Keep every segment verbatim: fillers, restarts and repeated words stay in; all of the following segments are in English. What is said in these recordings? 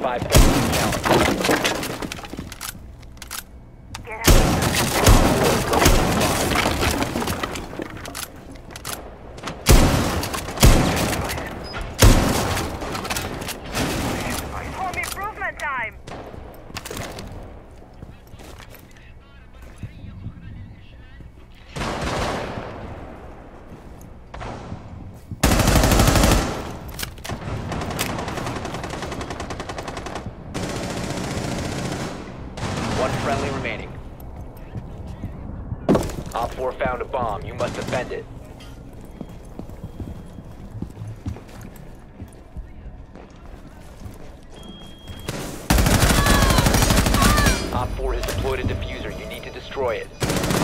Five seconds count. Home improvement time. One friendly remaining. Op four found a bomb. You must defend it. Op four has deployed a diffuser. You need to destroy it.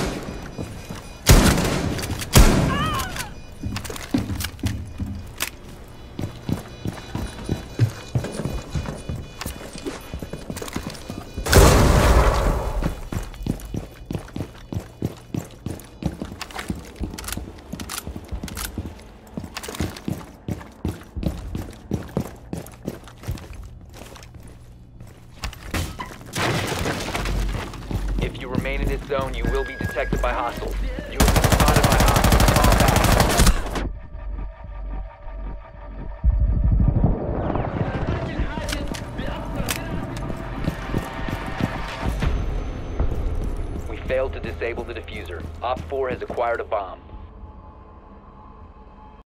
If you remain in this zone, you will be detected by hostiles. You have been spotted by hostiles. Fall back. We failed to disable the diffuser. Op four has acquired a bomb.